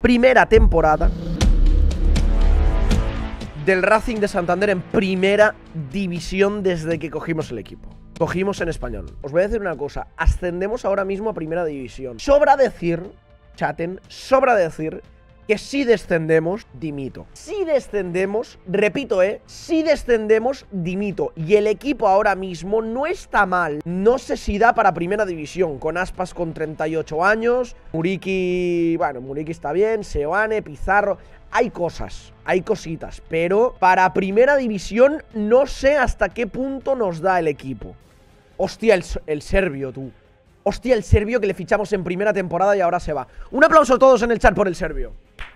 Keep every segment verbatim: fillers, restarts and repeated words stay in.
Primera temporada del Racing de Santander en primera división desde que cogimos el equipo. Cogimos en español. Os voy a decir una cosa, ascendemos ahora mismo a primera división. Sobra decir, chaten, sobra decir que si descendemos, dimito. Si descendemos, repito, eh, si descendemos, dimito. Y el equipo ahora mismo no está mal. No sé si da para primera división, con Aspas con treinta y ocho años, Muriqui, bueno, Muriqui está bien, Seoane, Pizarro, hay cosas, hay cositas, pero para primera división no sé hasta qué punto nos da el equipo. Hostia, el, el serbio, tú. Hostia, el serbio que le fichamos en primera temporada y ahora se va. Un aplauso a todos en el chat por el serbio.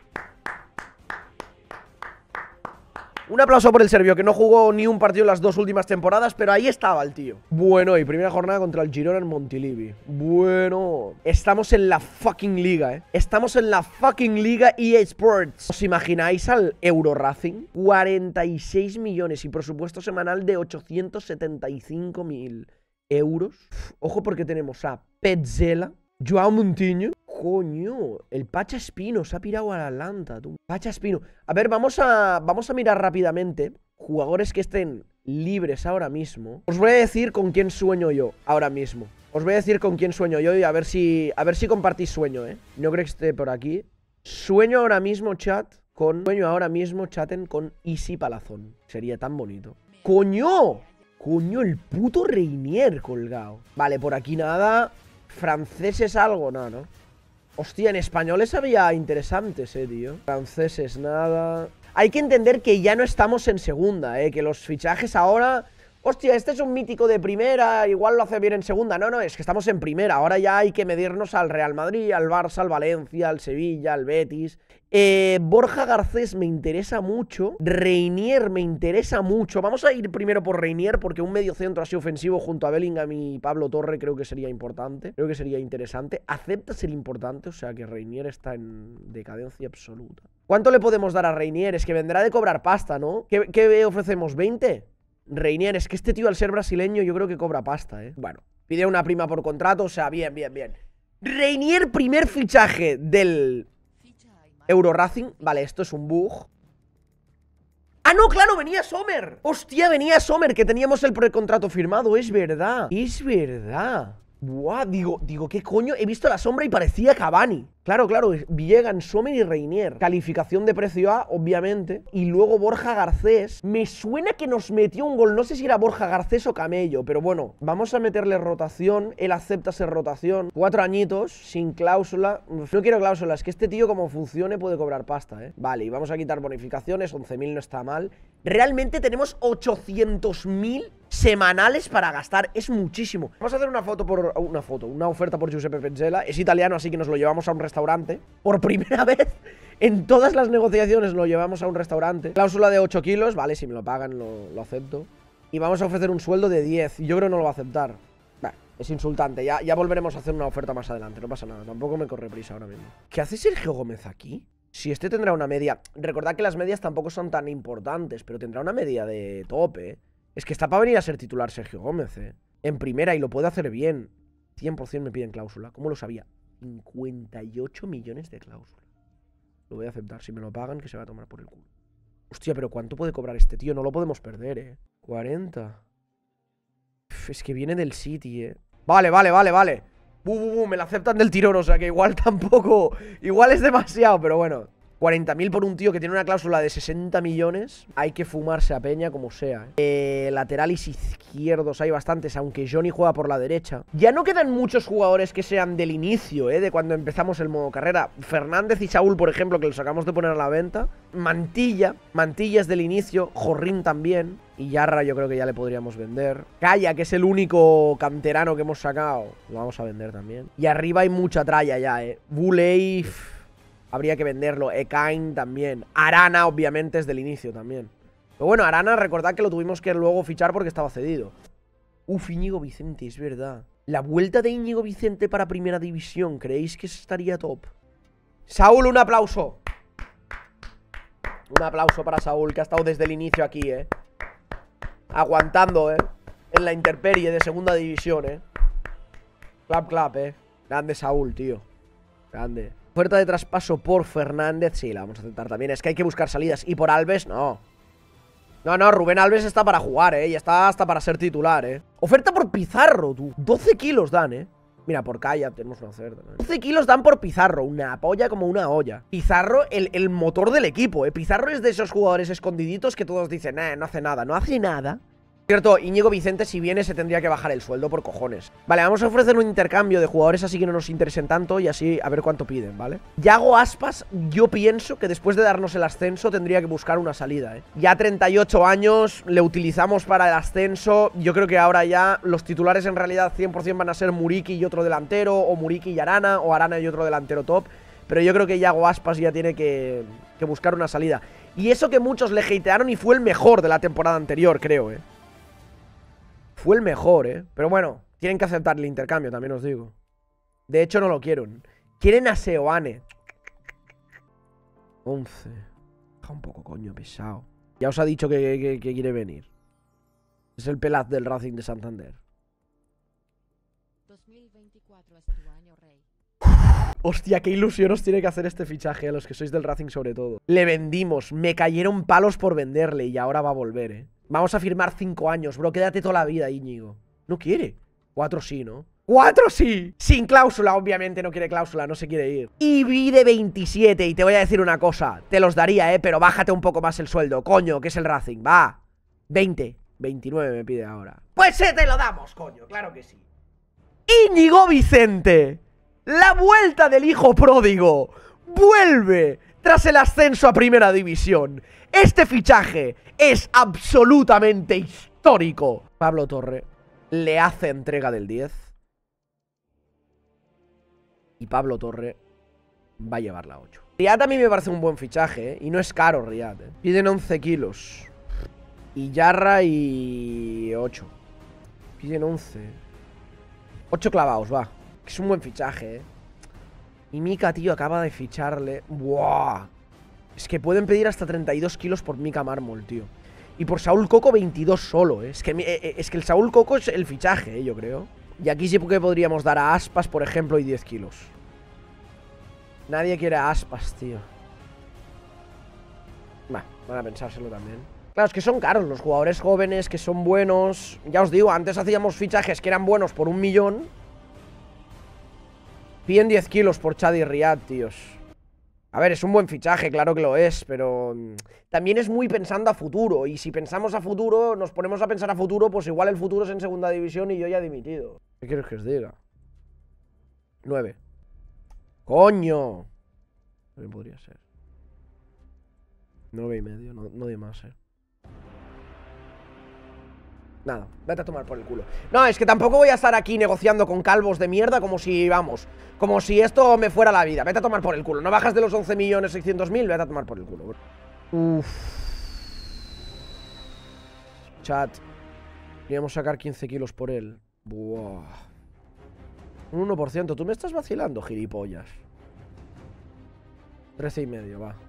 Un aplauso por el serbio, que no jugó ni un partido en las dos últimas temporadas, pero ahí estaba el tío. Bueno, y primera jornada contra el Girona en Montilivi. Bueno, estamos en la fucking liga, eh. Estamos en la fucking liga E A Sports. ¿Os imagináis al Euro Racing? cuarenta y seis millones y presupuesto semanal de ochocientos setenta y cinco mil euros. Uf, ojo porque tenemos a Petzela, Joao Moutinho. Coño, el Pacha Espino se ha pirado al Atlanta, tú. Pacha Espino. A ver, vamos a, vamos a mirar rápidamente jugadores que estén libres ahora mismo. Os voy a decir con quién sueño yo ahora mismo. Os voy a decir con quién sueño yo y a ver si, a ver si compartís sueño, ¿eh? No creo que esté por aquí. Sueño ahora mismo, chat, con... Sueño ahora mismo, chaten, con Isi Palazón. Sería tan bonito. ¡Coño! Coño, el puto Reinier colgado. Vale, por aquí nada. ¿Franceses algo? No, no. Hostia, en españoles había interesantes, eh, tío. Franceses, nada. Hay que entender que ya no estamos en segunda, eh. Que los fichajes ahora... Hostia, este es un mítico de primera, igual lo hace bien en segunda. No, no, es que estamos en primera. Ahora ya hay que medirnos al Real Madrid, al Barça, al Valencia, al Sevilla, al Betis. Eh, Borja Garcés me interesa mucho. Reinier me interesa mucho. Vamos a ir primero por Reinier porque un medio centro así ofensivo junto a Bellingham y Pablo Torre creo que sería importante. Creo que sería interesante. Acepta ser importante, o sea que Reinier está en decadencia absoluta. ¿Cuánto le podemos dar a Reinier? Es que vendrá de cobrar pasta, ¿no? ¿Qué, qué ofrecemos? ¿veinte? Reinier, es que este tío al ser brasileño yo creo que cobra pasta, ¿eh? Bueno, pide una prima por contrato, o sea, bien, bien, bien. Reinier, primer fichaje del Euro Racing. Vale, esto es un bug. ¡Ah, no! ¡Claro! ¡Venía Sommer! ¡Hostia! Venía Sommer, que teníamos el precontrato firmado. Es verdad. Es verdad. Buah, digo, digo, ¿qué coño? He visto la sombra y parecía Cavani. Claro, claro, Villegas, Sommer y Reinier. Calificación de precio A, obviamente. Y luego Borja Garcés. Me suena que nos metió un gol. No sé si era Borja Garcés o Camello, pero bueno, vamos a meterle rotación. Él acepta ser rotación. Cuatro añitos, sin cláusula. Uf, no quiero cláusula, es que este tío como funcione puede cobrar pasta, ¿eh? Vale, y vamos a quitar bonificaciones. once mil no está mal. Realmente tenemos ochocientos mil semanales para gastar. Es muchísimo. Vamos a hacer una foto por... Una foto, una oferta por Giuseppe Petzela. Es italiano, así que nos lo llevamos a un restaurante. Por primera vez en todas las negociaciones lo llevamos a un restaurante. Cláusula de ocho kilos. Vale, si me lo pagan lo, lo acepto. Y vamos a ofrecer un sueldo de diez. Yo creo que no lo va a aceptar. Bah, es insultante. Ya, ya volveremos a hacer una oferta más adelante. No pasa nada. Tampoco me corre prisa ahora mismo. ¿Qué hace Sergio Gómez aquí? Si este tendrá una media... Recordad que las medias tampoco son tan importantes, pero tendrá una media de tope. Es que está para venir a ser titular Sergio Gómez, eh. En primera y lo puede hacer bien. cien por cien me piden cláusula. ¿Cómo lo sabía? cincuenta y ocho millones de cláusula. Lo voy a aceptar. Si me lo pagan, que se va a tomar por el culo. Hostia, pero ¿cuánto puede cobrar este tío? No lo podemos perder, eh. cuarenta. Uf, es que viene del City, eh. Vale, vale, vale, vale. Uh, uh, uh, me la aceptan del tirón, o sea que igual tampoco... Igual es demasiado, pero bueno. cuarenta mil por un tío que tiene una cláusula de sesenta millones. Hay que fumarse a peña como sea, ¿eh? Eh, laterales izquierdos hay bastantes, aunque Johnny juega por la derecha. Ya no quedan muchos jugadores que sean del inicio, ¿eh? De cuando empezamos el modo carrera. Fernández y Saúl, por ejemplo, que los acabamos de poner a la venta. Mantilla. Mantilla es del inicio. Jorrín también. Y Yarra yo creo que ya le podríamos vender. Calla, que es el único canterano que hemos sacado. Lo vamos a vender también. Y arriba hay mucha tralla ya, ¿eh? Buley... Habría que venderlo. Ekain también. Arana, obviamente, es del inicio también. Pero bueno, Arana, recordad que lo tuvimos que luego fichar porque estaba cedido. Uf, Íñigo Vicente, es verdad. La vuelta de Íñigo Vicente para primera división, ¿creéis que estaría top? Saúl, un aplauso. Un aplauso para Saúl, que ha estado desde el inicio aquí, eh. Aguantando, eh. En la intemperie de segunda división, eh. Clap, clap, eh. Grande Saúl, tío. Grande. Oferta de traspaso por Fernández, sí, la vamos a aceptar también. Es que hay que buscar salidas. Y por Alves, no. No, no, Rubén Alves está para jugar, eh. Y está hasta para ser titular, eh. Oferta por Pizarro, tú. doce kilos dan, eh. Mira, por Calla tenemos una oferta. doce kilos dan por Pizarro, una polla como una olla. Pizarro, el, el motor del equipo, eh. Pizarro es de esos jugadores escondiditos que todos dicen, eh, no hace nada. No hace nada. Cierto, Íñigo Vicente, si viene, se tendría que bajar el sueldo por cojones. Vale, vamos a ofrecer un intercambio de jugadores así que no nos interesen tanto y así a ver cuánto piden, ¿vale? Yago Aspas, yo pienso que después de darnos el ascenso tendría que buscar una salida, ¿eh? Ya treinta y ocho años, le utilizamos para el ascenso. Yo creo que ahora ya los titulares en realidad cien por cien van a ser Muriqui y otro delantero, o Muriqui y Arana, o Arana y otro delantero top. Pero yo creo que Yago Aspas ya tiene que, que buscar una salida. Y eso que muchos le hatearon y fue el mejor de la temporada anterior, creo, ¿eh? Fue el mejor, ¿eh? Pero bueno, tienen que aceptar el intercambio, también os digo. De hecho, no lo quieren. Quieren a Seoane. once. Deja un poco, coño, pesado. Ya os ha dicho que, que, que quiere venir. Es el pelaz del Racing de Santander. dos mil veinticuatro es tu año, rey. Hostia, qué ilusión os tiene que hacer este fichaje, a los que sois del Racing sobre todo. Le vendimos, me cayeron palos por venderle y ahora va a volver, ¿eh? Vamos a firmar cinco años, bro, quédate toda la vida, Íñigo. No quiere. Cuatro sí, ¿no? ¡Cuatro sí! Sin cláusula, obviamente no quiere cláusula, no se quiere ir. Y vi de veintisiete, y te voy a decir una cosa. Te los daría, ¿eh? Pero bájate un poco más el sueldo, coño, que es el Racing, va. veinte, veintinueve me pide ahora. Pues se te lo damos, coño, claro que sí. Íñigo Vicente. La vuelta del hijo pródigo. Vuelve tras el ascenso a primera división. Este fichaje es absolutamente histórico. Pablo Torre le hace entrega del diez. Y Pablo Torre va a llevar la ocho. Riyad a mí me parece un buen fichaje, ¿eh? Y no es caro Riyad, ¿eh? Piden once kilos. Y Yarra y ocho. Piden once. ocho clavados, va. Es un buen fichaje, ¿eh? Y Mika, tío, acaba de ficharle. ¡Buah! Es que pueden pedir hasta treinta y dos kilos por Mika Mármol, tío. Y por Saúl Coco veintidós solo, ¿eh? Es que, eh, es que el Saúl Coco es el fichaje, ¿eh? Yo creo. Y aquí sí que podríamos dar a Aspas, por ejemplo, y diez kilos. Nadie quiere a Aspas, tío. Va, van a pensárselo también. Claro, es que son caros los jugadores jóvenes, que son buenos. Ya os digo, antes hacíamos fichajes que eran buenos por un millón. Piden diez kilos por Chad y Riyad, tíos. A ver, es un buen fichaje, claro que lo es, pero también es muy pensando a futuro. Y si pensamos a futuro, nos ponemos a pensar a futuro, pues igual el futuro es en segunda división y yo ya he dimitido. ¿Qué quieres que os diga? nueve. ¡Coño! También podría ser. nueve y medio, no, no de más, eh. Nada, vete a tomar por el culo. No, es que tampoco voy a estar aquí negociando con calvos de mierda como si, vamos, como si esto me fuera la vida. Vete a tomar por el culo. No bajas de los once millones seiscientos mil, vete a tomar por el culo. Uff. Chat. Queríamos sacar quince kilos por él. Buah. Un uno por ciento. Tú me estás vacilando, gilipollas. trece y medio, va.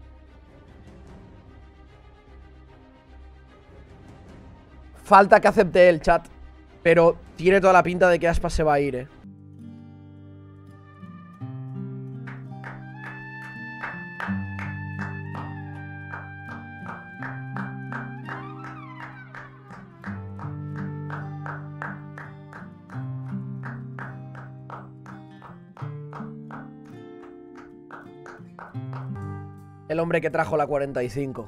Falta que acepte el chat. Pero tiene toda la pinta de que Aspas se va a ir, eh. El hombre que trajo la cuarenta y cinco.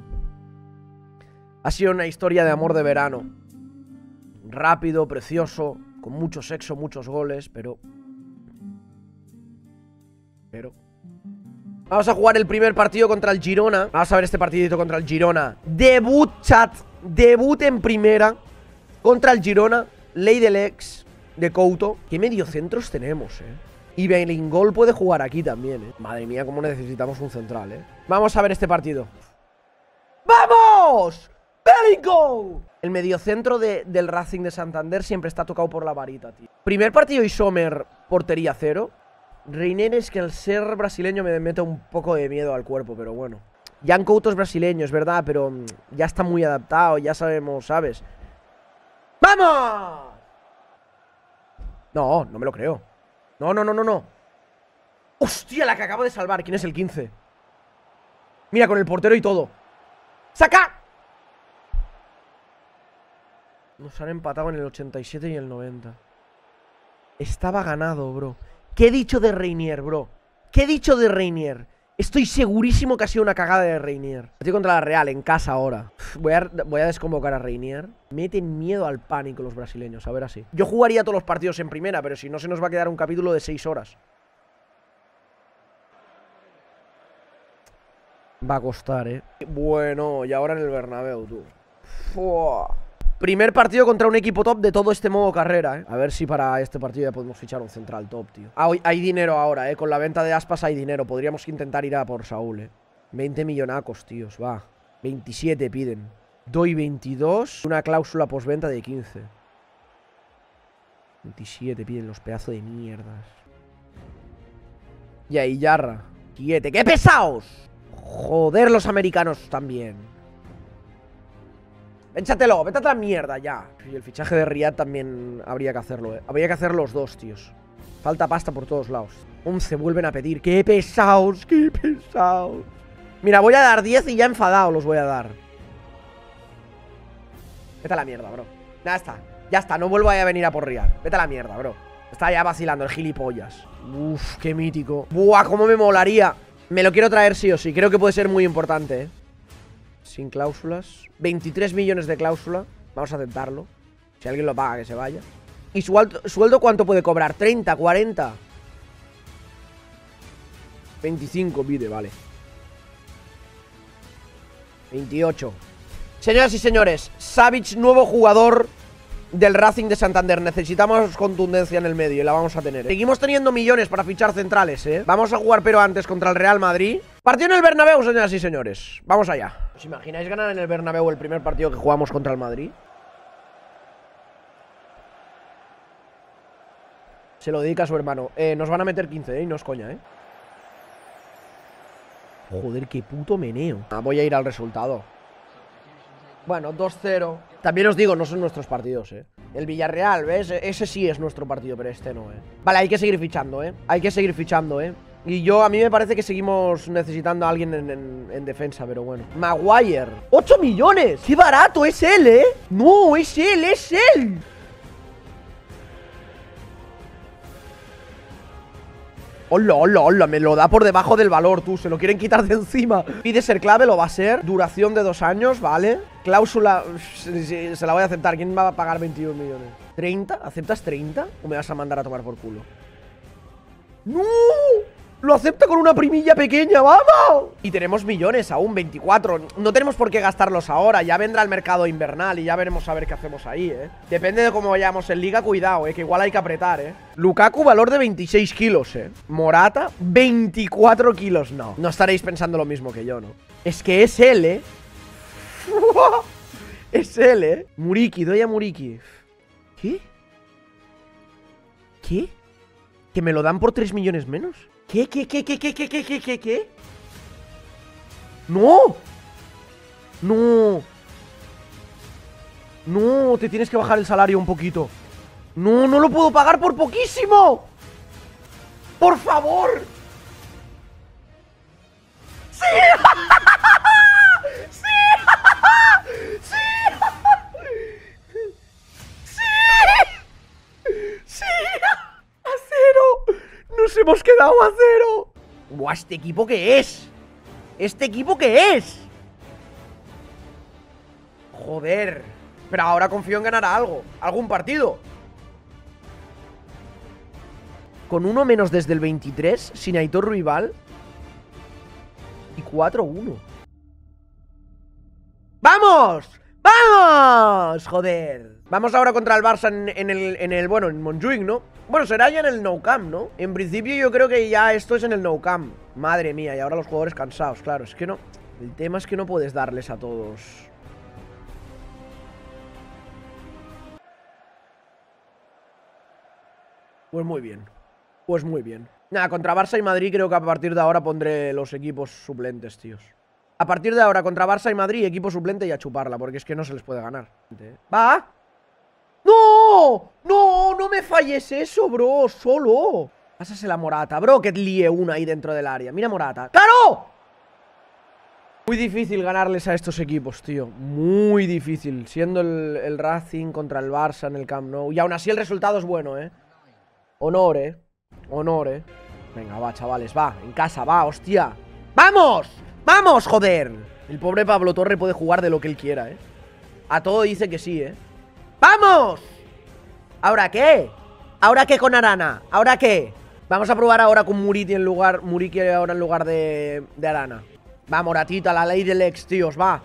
Ha sido una historia de amor de verano. Rápido, precioso, con mucho sexo, muchos goles, pero... Pero... Vamos a jugar el primer partido contra el Girona. Vamos a ver este partidito contra el Girona. Debut, chat. Debut en primera contra el Girona. Ley del ex de Couto. ¿Qué mediocentros tenemos, eh? Y Belingol puede jugar aquí también, eh. Madre mía, cómo necesitamos un central, eh. Vamos a ver este partido. ¡Vamos! ¡Belingol! El mediocentro de, del Racing de Santander siempre está tocado por la varita, tío. Primer partido y Sommer, portería cero. Reiner, es que al ser brasileño me mete un poco de miedo al cuerpo, pero bueno. Jan Couto es brasileño, es verdad, pero ya está muy adaptado, ya sabemos, ¿sabes? ¡Vamos! No, no me lo creo. No, no, no, no, no. ¡Hostia, la que acabo de salvar! ¿Quién es el quince? Mira, con el portero y todo. ¡Saca! Nos han empatado en el ochenta y siete y el noventa. Estaba ganado, bro. ¿Qué he dicho de Reinier, bro? ¿Qué he dicho de Reinier? Estoy segurísimo que ha sido una cagada de Reinier. Estoy contra la Real, en casa ahora. Voy a, voy a desconvocar a Reinier. Meten miedo al pánico los brasileños, a ver así. Yo jugaría todos los partidos en primera, pero si no se nos va a quedar un capítulo de seis horas. Va a costar, eh. Bueno, y ahora en el Bernabéu, tú. Fua. Primer partido contra un equipo top de todo este modo carrera, eh. A ver si para este partido ya podemos fichar un central top, tío. Ah, hay dinero ahora, eh. Con la venta de Aspas hay dinero. Podríamos intentar ir a por Saúl, eh. veinte millonacos, tíos, va. veintisiete piden. Doy veintidós. Una cláusula postventa de quince. veintisiete piden los pedazos de mierdas. Y ahí, Yarra. siete. ¡Qué pesados! Joder, los americanos también. Échatelo, vete a la mierda ya. Y el fichaje de Riyad también habría que hacerlo, eh. Habría que hacer los dos, tíos. Falta pasta por todos lados. once vuelven a pedir. ¡Qué pesados! ¡Qué pesados! Mira, voy a dar diez y ya enfadado los voy a dar. Vete a la mierda, bro. Ya está, ya está, no vuelvo a venir a por Riyad. Vete a la mierda, bro. Está ya vacilando el gilipollas. Uf, qué mítico. Buah, cómo me molaría. Me lo quiero traer sí o sí. Creo que puede ser muy importante, eh. Sin cláusulas. veintitrés millones de cláusula. Vamos a aceptarlo. Si alguien lo paga, que se vaya. ¿Y su sueldo cuánto puede cobrar? ¿treinta, cuarenta? veinticinco pide, vale. veintiocho. Señoras y señores, Savic, nuevo jugador del Racing de Santander. Necesitamos contundencia en el medio y la vamos a tener, ¿eh? Seguimos teniendo millones para fichar centrales, ¿eh? Vamos a jugar pero antes contra el Real Madrid. Partido en el Bernabéu, señoras y señores. Vamos allá. ¿Os imagináis ganar en el Bernabéu el primer partido que jugamos contra el Madrid? Se lo dedica a su hermano. Eh, nos van a meter quince, ¿eh? Y no es coña, ¿eh? Joder, qué puto meneo. Ah, voy a ir al resultado. Bueno, dos cero. También os digo, no son nuestros partidos, eh. El Villarreal, ¿ves? Ese sí es nuestro partido, pero este no, eh. Vale, hay que seguir fichando, eh. Hay que seguir fichando, eh. Y yo, a mí me parece que seguimos necesitando a alguien en, en, en defensa, pero bueno. Maguire. ¡ocho millones! ¡Qué barato! Es él, ¿eh? No, es él, es él. Hola, hola, hola, me lo da por debajo del valor, tú, se lo quieren quitar de encima. Pide ser clave, lo va a ser. Duración de dos años, ¿vale? Cláusula, se la voy a aceptar. ¿Quién va a pagar veintiún millones? ¿treinta? ¿Aceptas treinta? ¿O me vas a mandar a tomar por culo? ¡No! Lo acepta con una primilla pequeña, ¡vamos! Y tenemos millones aún, veinticuatro. No tenemos por qué gastarlos ahora. Ya vendrá el mercado invernal y ya veremos a ver qué hacemos ahí, ¿eh? Depende de cómo vayamos en liga, cuidado, ¿eh? Que igual hay que apretar, ¿eh? Lukaku, valor de veintiséis kilos, ¿eh? Morata, veinticuatro kilos. No, no estaréis pensando lo mismo que yo, ¿no? Es que es él, ¿eh? Es él, ¿eh? Muriqui, doy a Muriqui. ¿Qué? ¿Qué? ¿Que me lo dan por tres millones menos? ¿Qué, qué, qué, qué, qué, qué, qué, qué, qué, qué? ¡No! ¡No! ¡No! Te tienes que bajar el salario un poquito. ¡No, no lo puedo pagar por poquísimo! ¡Por favor! ¡Sí! ¡Sí! ¡Sí! ¡Sí! ¡Sí! ¡A cero! ¡Nos hemos quedado a cero! ¡Buah, este equipo qué es! ¿Este equipo qué es? Joder. Pero ahora confío en ganar a algo. Algún partido. Con uno menos desde el veintitrés, sin Aitor Ruibal. Y cuatro uno. ¡Vamos! ¡Vamos! Joder. Vamos ahora contra el Barça en, en, el, en el, bueno, en Montjuic, ¿no? Bueno, será ya en el Nou Camp, ¿no? En principio yo creo que ya esto es en el Nou Camp. Madre mía, y ahora los jugadores cansados, claro. Es que no, el tema es que no puedes darles a todos. Pues muy bien. Pues muy bien. Nada, contra Barça y Madrid creo que a partir de ahora pondré los equipos suplentes, tíos. A partir de ahora, contra Barça y Madrid, equipo suplente y a chuparla, porque es que no se les puede ganar. ¡Va! ¡No! ¡No! ¡No me falles eso, bro! ¡Solo! Pásase la Morata, bro, que líe una ahí dentro del área. Mira Morata. ¡Claro! Muy difícil ganarles a estos equipos, tío. Muy difícil. Siendo el, el Racing contra el Barça en el Camp Nou. Y aún así el resultado es bueno, ¿eh? Honor, ¿eh? Honor, ¿eh? Venga, va, chavales, va. En casa, va, hostia. ¡Vamos! ¡Vamos, joder! El pobre Pablo Torre puede jugar de lo que él quiera, ¿eh? A todo dice que sí, ¿eh? ¡Vamos! ¿Ahora qué? ¿Ahora qué con Arana? ¿Ahora qué? Vamos a probar ahora con Muriqui en lugar... Muriqui ahora en lugar de, de Arana. Va, Moratita, la ley del ex, tíos, va.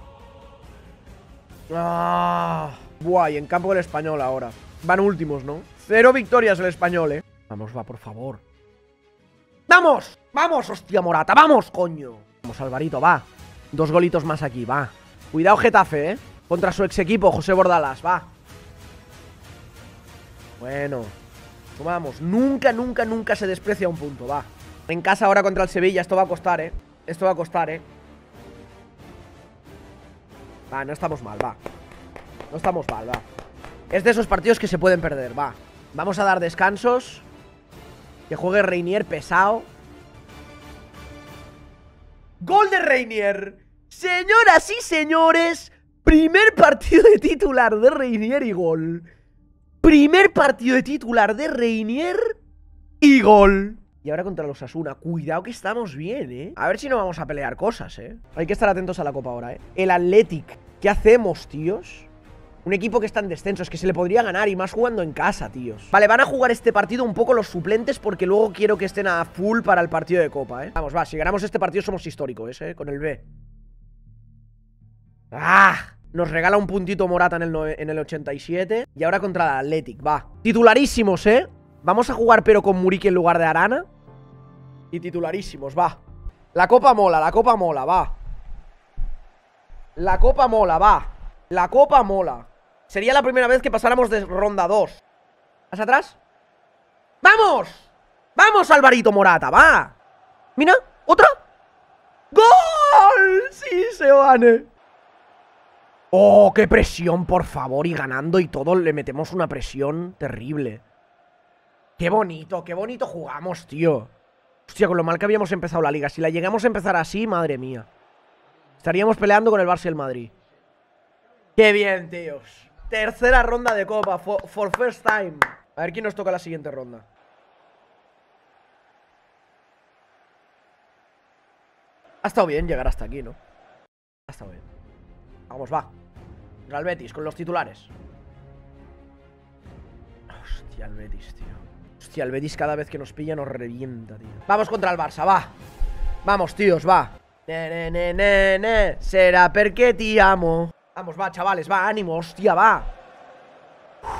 Ah, buah, y en campo el Español ahora. Van últimos, ¿no? Cero victorias el Español, ¿eh? Vamos, va, por favor. ¡Vamos! ¡Vamos, hostia, Morata! ¡Vamos, coño! Vamos, Alvarito, va. Dos golitos más aquí, va. Cuidado, Getafe, ¿eh? Contra su ex equipo, José Bordalás, va. Bueno. Vamos, nunca, nunca, nunca se desprecia un punto, va. En casa ahora contra el Sevilla, esto va a costar, ¿eh? Esto va a costar, ¿eh? Va, no estamos mal, va. No estamos mal, va. Es de esos partidos que se pueden perder, va. Vamos a dar descansos. Que juegue Reinier pesado. ¡Gol de Reinier! Señoras y señores, primer partido de titular de Reinier y gol. Primer partido de titular de Reinier y gol. Y ahora contra los Osasuna. Cuidado que estamos bien, ¿eh? A ver si no vamos a pelear cosas, ¿eh? Hay que estar atentos a la Copa ahora, ¿eh? El Athletic. ¿Qué hacemos, tíos? Un equipo que está en descenso. Es que se le podría ganar y más jugando en casa, tíos. Vale, van a jugar este partido un poco los suplentes porque luego quiero que estén a full para el partido de Copa, ¿eh? Vamos, va. Si ganamos este partido somos históricos, ¿eh? Con el B. ¡Ah! Nos regala un puntito Morata en el, no en el ochenta y siete. Y ahora contra el Athletic, va. Titularísimos, ¿eh? Vamos a jugar pero con Muriqui en lugar de Arana. Y titularísimos, va. La copa mola, la copa mola, va. La copa mola, va. La copa mola. Sería la primera vez que pasáramos de ronda dos. ¿Hacia atrás? ¡Vamos! ¡Vamos, Alvarito Morata, va! Mira, ¿otra? ¡Gol! Sí, Seoane. ¡Oh, qué presión, por favor! Y ganando y todo, le metemos una presión terrible. ¡Qué bonito, qué bonito jugamos, tío! Hostia, con lo mal que habíamos empezado la liga. Si la llegamos a empezar así, madre mía. Estaríamos peleando con el Barça y el Madrid. ¡Qué bien, tíos! Tercera ronda de Copa, for, for first time. A ver quién nos toca la siguiente ronda. Ha estado bien llegar hasta aquí, ¿no? Ha estado bien. Vamos, va. Real Betis, con los titulares. Hostia, el Betis, tío. Hostia, el Betis cada vez que nos pilla nos revienta, tío. Vamos contra el Barça, va. Vamos, tíos, va. Ne, ne, ne, ne, ne. Será porque te amo. Vamos, va, chavales, va, ánimo, hostia, va. Uf.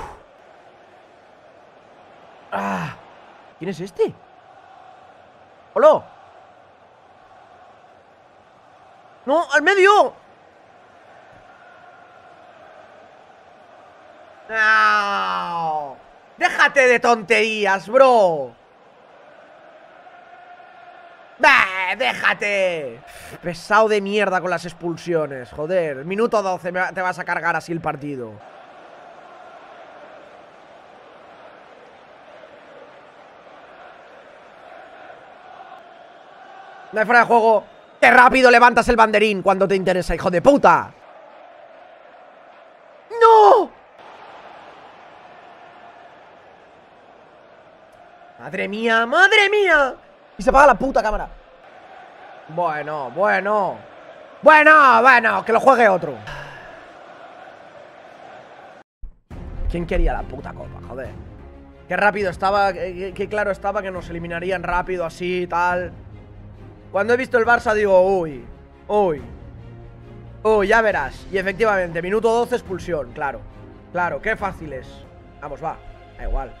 Ah. ¿Quién es este? ¡Hola! ¡No, al medio! ¡No! ¡Déjate de tonterías, bro! ¡Bah! ¡Déjate! Pesado de mierda con las expulsiones, joder. Minuto doce te vas a cargar así el partido. No hay fuera de juego. ¡Qué rápido levantas el banderín cuando te interesa, hijo de puta! ¡No! ¡Madre mía! ¡Madre mía! Y se apaga la puta cámara. Bueno, bueno. Bueno, bueno, que lo juegue otro. ¿Quién quería la puta copa, joder? Qué rápido estaba, qué, qué claro estaba que nos eliminarían rápido así, tal. Cuando he visto el Barça digo, uy, uy, uy, ya verás. Y efectivamente, minuto doce, expulsión, claro. Claro, qué fácil es. Vamos, va, da igual.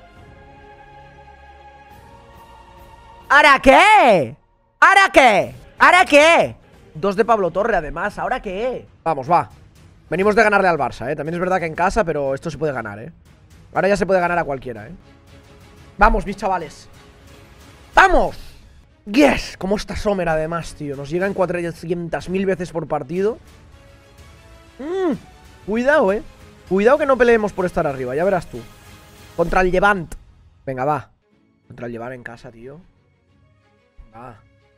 ¿Ahora qué? ¿Ahora qué? ¿Ahora qué? Dos de Pablo Torre, además, ¿ahora qué? Vamos, va. Venimos de ganarle al Barça, ¿eh? También es verdad que en casa, pero esto se puede ganar, ¿eh? Ahora ya se puede ganar a cualquiera, ¿eh? Vamos, mis chavales. ¡Vamos! ¡Yes! Como está Sommer, además, tío. Nos llegan cuatrocientas mil veces por partido. Mm, cuidado, ¿eh? Cuidado que no peleemos por estar arriba, ya verás tú. Contra el Levant. Venga, va. Contra el Llevar en casa, tío. Ah.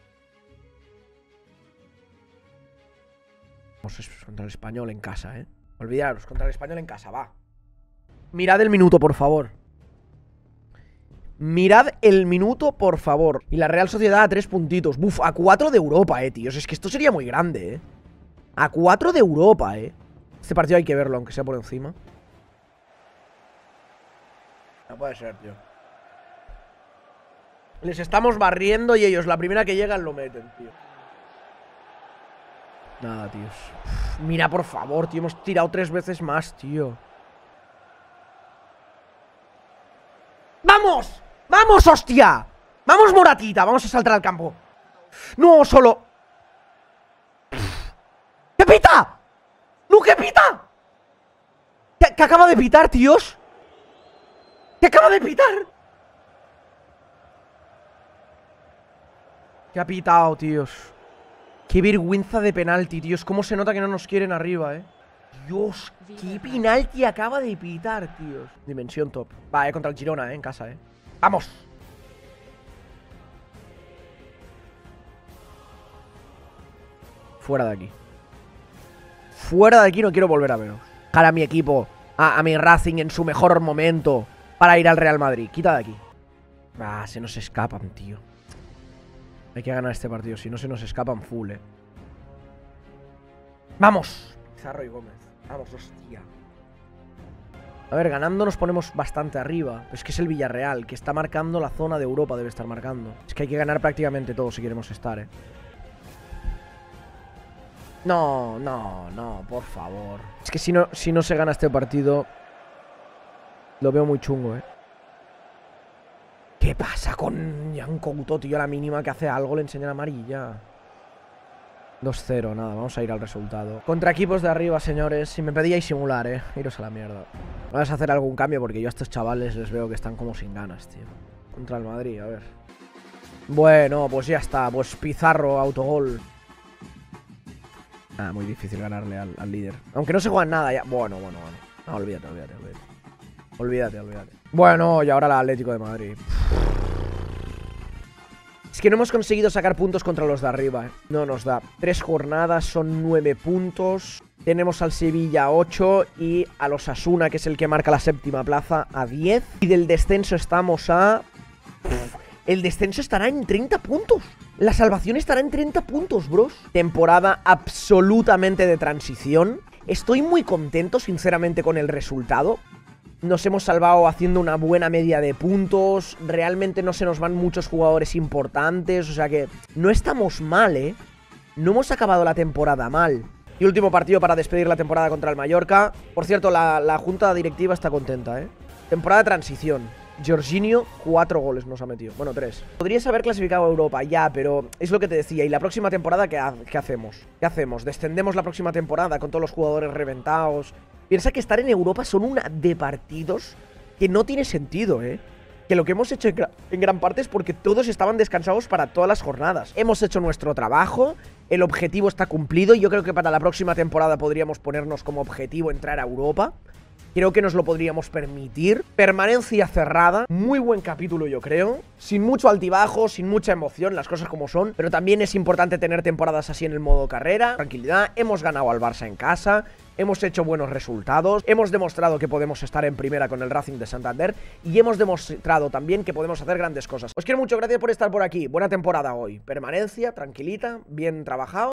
Vamos contra el Español en casa, eh. Olvidaros, contra el Español en casa, va. Mirad el minuto, por favor. Mirad el minuto, por favor. Y la Real Sociedad a tres puntitos. Buf, a cuatro de Europa, eh, tíos. Es que esto sería muy grande, eh. A cuatro de Europa, eh. Este partido hay que verlo, aunque sea por encima. No puede ser, tío. Les estamos barriendo y ellos, la primera que llegan, lo meten, tío. Nada, tíos. Uf, mira, por favor, tío. Hemos tirado tres veces más, tío. ¡Vamos! ¡Vamos, hostia! ¡Vamos, Moratita! Vamos a saltar al campo. ¡No, solo! ¿Qué pita? ¡No, qué pita! ¿Qué, qué acaba de pitar, tíos? ¿Qué acaba de pitar? ¿Qué ha pitado, tíos? Qué vergüenza de penalti, tíos. Cómo se nota que no nos quieren arriba, eh. Dios, qué penalti acaba de pitar, tíos. Dimensión top. Va, eh, contra el Girona, eh, en casa, eh. ¡Vamos! Fuera de aquí. Fuera de aquí, no quiero volver a veros. Dejar a mi equipo, a, a mi Racing en su mejor momento para ir al Real Madrid. Quita de aquí. Ah, se nos escapan, tío. Hay que ganar este partido, si no se nos escapan full, eh. ¡Vamos! Pizarro y Gómez. Vamos, hostia. A ver, ganando nos ponemos bastante arriba. Es que es el Villarreal, que está marcando la zona de Europa, debe estar marcando. Es que hay que ganar prácticamente todo si queremos estar, eh. No, no, no, por favor. Es que si no, si no se gana este partido, lo veo muy chungo, eh. ¿Qué pasa con Jan Couto, tío? A la mínima que hace algo le enseñan amarilla. dos cero, nada, vamos a ir al resultado. Contra equipos de arriba, señores. Si me pedíais simular, eh. Iros a la mierda. Vamos a hacer algún cambio porque yo a estos chavales les veo que están como sin ganas, tío. Contra el Madrid, a ver. Bueno, pues ya está. Pues Pizarro, autogol. Ah, muy difícil ganarle al, al líder. Aunque no se juega nada ya. Bueno, bueno, bueno. No, olvídate, olvídate, olvídate. Olvídate, olvídate. Bueno, y ahora el Atlético de Madrid. Es que no hemos conseguido sacar puntos contra los de arriba, ¿eh? No nos da. Tres jornadas, son nueve puntos. Tenemos al Sevilla a ocho y a los Osasuna, que es el que marca la séptima plaza, a diez. Y del descenso estamos a... El descenso estará en treinta puntos. La salvación estará en treinta puntos, bros. Temporada absolutamente de transición. Estoy muy contento, sinceramente, con el resultado. Nos hemos salvado haciendo una buena media de puntos. Realmente no se nos van muchos jugadores importantes. O sea que no estamos mal, ¿eh? No hemos acabado la temporada mal. Y último partido para despedir la temporada contra el Mallorca. Por cierto, la, la junta directiva está contenta, ¿eh? Temporada de transición. Jorginho, cuatro goles nos ha metido. Bueno, tres. Podrías haber clasificado a Europa, ya, pero es lo que te decía. ¿Y la próxima temporada qué, ha qué hacemos? ¿Qué hacemos? ¿Descendemos la próxima temporada con todos los jugadores reventados? Piensa que estar en Europa son una de partidos que no tiene sentido, ¿eh? Que lo que hemos hecho en, gra en gran parte es porque todos estaban descansados para todas las jornadas. Hemos hecho nuestro trabajo, el objetivo está cumplido y yo creo que para la próxima temporada podríamos ponernos como objetivo entrar a Europa. Creo que nos lo podríamos permitir. Permanencia cerrada. Muy buen capítulo, yo creo. Sin mucho altibajo, sin mucha emoción, las cosas como son. Pero también es importante tener temporadas así en el modo carrera. Tranquilidad. Hemos ganado al Barça en casa. Hemos hecho buenos resultados. Hemos demostrado que podemos estar en primera con el Racing de Santander. Y hemos demostrado también que podemos hacer grandes cosas. Os quiero mucho, gracias por estar por aquí. Buena temporada hoy. Permanencia, tranquilita, bien trabajado.